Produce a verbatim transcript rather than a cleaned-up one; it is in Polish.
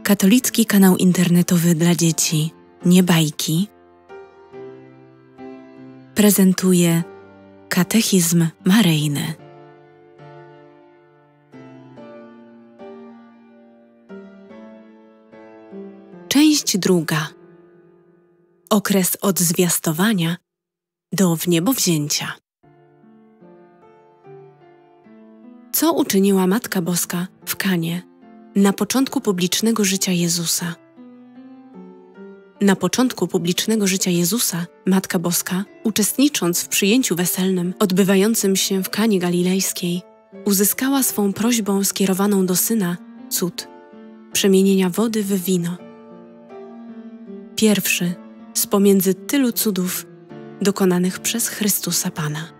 Katolicki kanał internetowy dla dzieci Nie bajki prezentuje Katechizm Maryjny. Część druga. Okres od zwiastowania do wniebowzięcia. Co uczyniła Matka Boska w Kanie na początku publicznego życia Jezusa? Na początku publicznego życia Jezusa Matka Boska, uczestnicząc w przyjęciu weselnym odbywającym się w Kanie Galilejskiej, uzyskała swą prośbą skierowaną do Syna cud przemienienia wody w wino. Pierwszy z pomiędzy tylu cudów dokonanych przez Chrystusa Pana.